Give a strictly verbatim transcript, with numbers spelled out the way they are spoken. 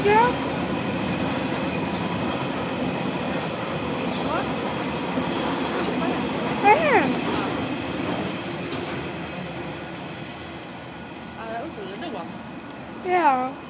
Ja. Ja. Ah, dat is ook wel een nieuwe. Ja.